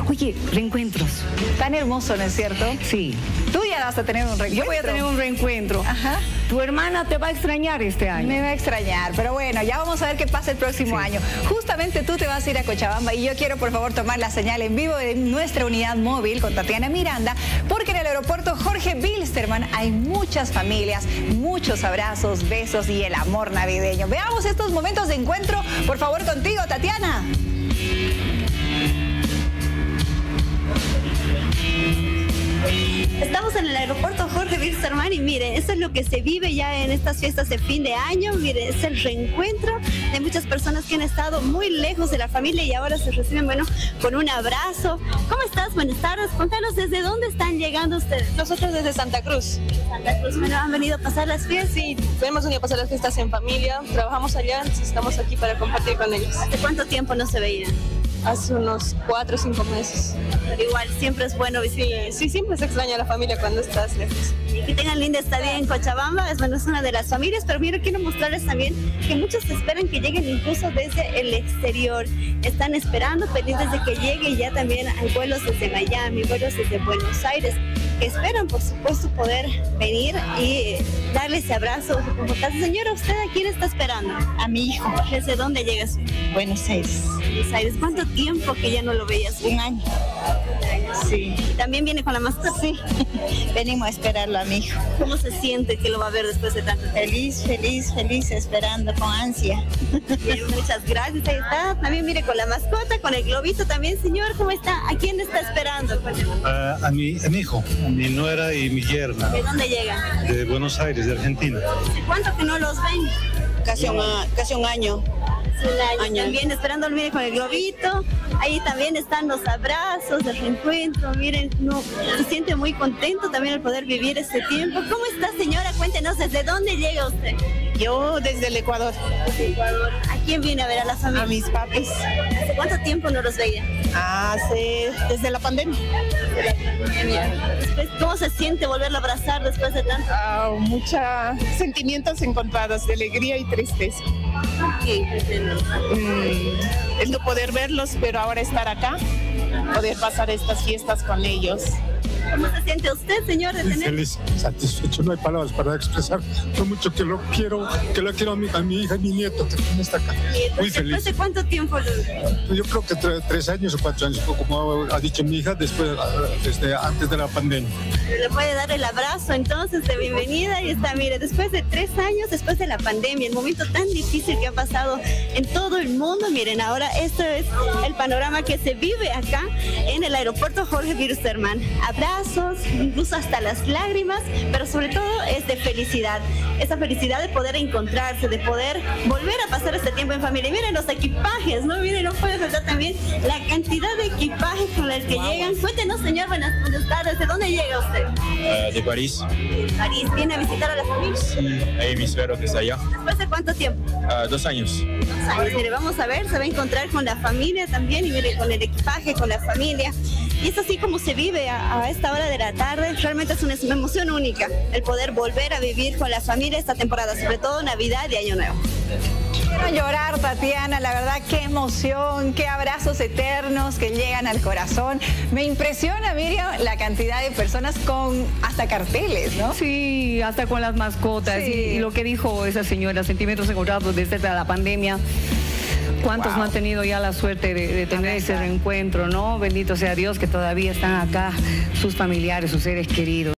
Oye, reencuentros. Tan hermoso, ¿no es cierto? Sí. Tú ya vas a tener un reencuentro. Yo voy a tener un reencuentro. Ajá. Tu hermana te va a extrañar este año. Me va a extrañar, pero bueno, ya vamos a ver qué pasa el próximo año. Justamente tú te vas a ir a Cochabamba y yo quiero por favor tomar la señal en vivo de nuestra unidad móvil con Tatiana Miranda, porque en el aeropuerto Jorge Bilsterman hay muchas familias, muchos abrazos, besos y el amor navideño. Veamos estos momentos de encuentro, por favor, contigo, Tatiana. Estamos en el aeropuerto Jorge Bilsterman y mire, eso es lo que se vive ya en estas fiestas de fin de año. Mire, es el reencuentro de muchas personas que han estado muy lejos de la familia y ahora se reciben, bueno, con un abrazo. ¿Cómo estás? Buenas tardes. Contanos, ¿desde dónde están llegando ustedes? Nosotros desde Santa Cruz. Santa Cruz, bueno, ¿han venido a pasar las fiestas? Sí, hemos venido a pasar las fiestas en familia, trabajamos allá, entonces estamos aquí para compartir con ellos. ¿Hace cuánto tiempo no se veían? Hace unos 4 o 5 meses. Pero igual, siempre es bueno visitar. Sí, siempre se extraña a la familia cuando estás lejos. Y que tengan linda estadía en Cochabamba, es una de las familias, pero mira, quiero mostrarles también que muchos esperan que lleguen incluso desde el exterior. Están esperando, pendientes de que llegue, y ya también hay vuelos desde Miami, vuelos desde Buenos Aires, que esperan, por supuesto, poder venir y darle ese abrazo. Señora, ¿usted a quién está esperando? A mi hijo. ¿Desde dónde llega su hijo? Buenos Aires. Buenos Aires. ¿Cuánto tiempo que ya no lo veías? Un año. Sí. ¿También viene con la mascota? Sí. Venimos a esperarlo a mi hijo. ¿Cómo se siente que lo va a ver después de tanto tiempo? Feliz, feliz, feliz, esperando con ansia. Bien, muchas gracias. Ahí está. También mire con la mascota, con el globito también. Señor, ¿cómo está? ¿A quién está esperando? A mi hijo, a mi nuera y mi yerna. ¿De dónde llega? De Buenos Aires, de Argentina. ¿Hace cuánto que no los ven? Casi un año. También esperando, mire, con el globito. Ahí también están los abrazos, el reencuentro. Miren, no, se siente muy contento también el poder vivir este tiempo. ¿Cómo está, señora? Cuéntenos, ¿desde dónde llega usted? Yo desde el Ecuador. Desde Ecuador. ¿A quién viene a ver? ¿A la familia? A mis papis. ¿Hace cuánto tiempo no los veía? Desde la pandemia. Después, ¿cómo se siente volverlo a abrazar después de tanto? Muchos sentimientos encontrados de alegría y tristeza. El no poder verlos, pero ahora estar acá, poder pasar estas fiestas con ellos. ¿Cómo se siente usted, señor, de Muy tener? feliz, satisfecho, no hay palabras para expresar lo mucho que lo quiero a mi hija y mi nieto que también está acá. Muy feliz. ¿Después de cuánto tiempo lo... Yo creo que 3 años o 4 años, como ha dicho mi hija, desde antes de la pandemia. Le puede dar el abrazo entonces de bienvenida y está, mire, después de 3 años, después de la pandemia, el momento tan difícil que ha pasado en todo el mundo, miren, ahora esto es el panorama que se vive acá en el aeropuerto Jorge Bilsterman. Abrazos, incluso hasta las lágrimas, pero sobre todo es de felicidad. Esa felicidad de poder encontrarse, de poder volver a pasar este tiempo en familia. Y miren los equipajes, ¿no? Miren, no puede faltar también la cantidad de equipajes con los que llegan. Cuéntenos, señor, buenas tardes, ¿de dónde llega usted? De París. París, ¿viene a visitar a la familia? Sí, ahí mi suegro que está allá. ¿Después de cuánto tiempo? 2 años. 2 años. Mire, vamos a ver, se va a encontrar con la familia también, y mire, con el equipaje, con la familia. Y es así como se vive a esta hora de la tarde. Realmente es una emoción única el poder volver a vivir con la familia esta temporada, sobre todo Navidad y Año Nuevo. Quiero llorar, Tatiana, la verdad, qué emoción, qué abrazos eternos que llegan al corazón. Me impresiona, Miriam, la cantidad de personas con hasta carteles, ¿no? Sí, hasta con las mascotas. Sí. Y lo que dijo esa señora, sentimientos encontrados desde la pandemia. ¿Cuántos no han tenido ya la suerte de tener ese reencuentro, no? Bendito sea Dios que todavía están acá sus familiares, sus seres queridos.